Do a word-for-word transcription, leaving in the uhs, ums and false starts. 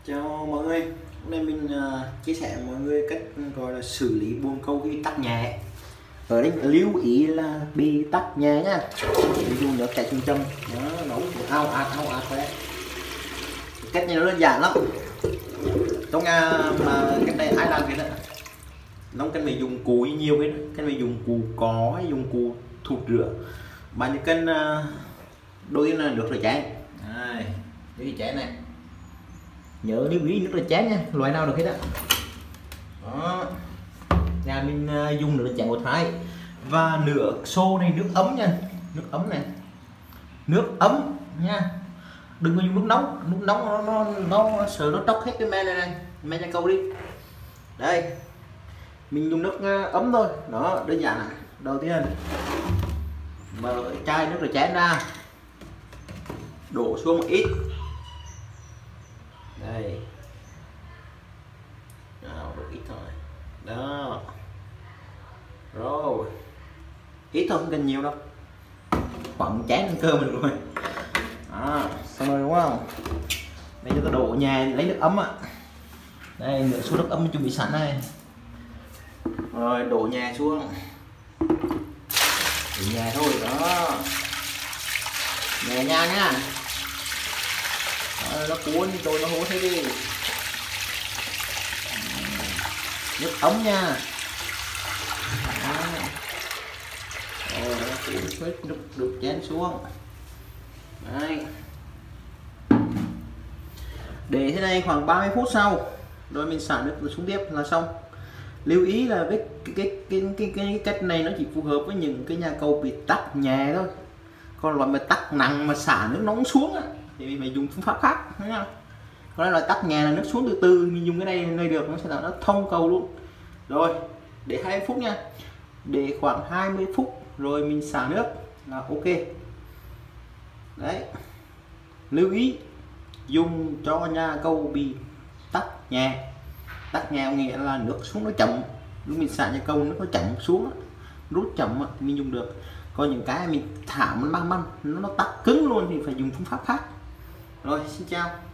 Chào mọi người, hôm nay mình uh, chia sẻ với mọi người cách gọi là xử lý buồng câu khi tắc nhẹ. Ở đây lưu ý là bị tắc nhẹ nhá, dùng nước chảy châm châm nó nấu ao ạt ao ạt vậy. Cách này nó đơn giản lắm. Trong nhà mà cách này ai làm cái đó, nó cần phải dùng cụ nhiều cái, cần phải dùng cụ có, dùng cụ thụt rửa. Bạn chỉ cần uh, đôi là được rồi chén, đây, cái chén này. Nhớ lưu ý nước là chén nha, loại nào được hết đó. Đó. Nhà mình uh, dùng nước chén một thái và nước xô này, nước ấm nha, nước ấm này, nước ấm nha, đừng có dùng nước nóng, nước nóng nó nó, nó sợ nó tróc hết cái men này này, men cho câu đi. Đây, mình dùng nước uh, ấm thôi, đó đơn giản này. Đầu tiên mở chai nước là chén ra, đổ xuống một ít. Đây, nào được ít thôi, đó, rồi ít thôi, không cần nhiều đâu, khoảng chén cơm mình rồi. Đó, xong rồi đúng không? Bây giờ ta đổ nhà lấy nước ấm ạ. Đây, nước số nước ấm chuẩn bị sẵn đây, rồi đổ nhà xuống, đổ nhà thôi, đó, nhẹ nhàng nhá. Đó, nó cuốn tôi nó hố thế đi, nước ấm nha. Đó. Rồi nó cuốn hết nước được chén xuống. Đấy, để thế này khoảng ba mươi phút sau rồi mình xả nước xuống tiếp là xong. Lưu ý là cái cái cái cái, cái, cái cách này nó chỉ phù hợp với những cái nhà cầu bị tắc nhẹ thôi, còn loại mà tắc nặng mà xả nước nóng xuống á thì mình phải dùng phương pháp khác, thấy không? Còn loại tắc nhẹ là nước xuống từ từ, mình dùng cái này này được, nó sẽ tạo nó thông cầu luôn. Rồi để hai mươi phút nha, để khoảng hai mươi phút rồi mình xả nước là ok. Đấy, lưu ý dùng cho nhà câu bị tắc nhẹ. Tắc nhẹ nghĩa là nước xuống nó chậm, lúc mình xả nhà câu nước nó chậm xuống, rút chậm thì mình dùng được. Có những cái mình thảมันbăng băng nó, nó tắc cứng luôn thì phải dùng phương pháp khác. Rồi, xin chào.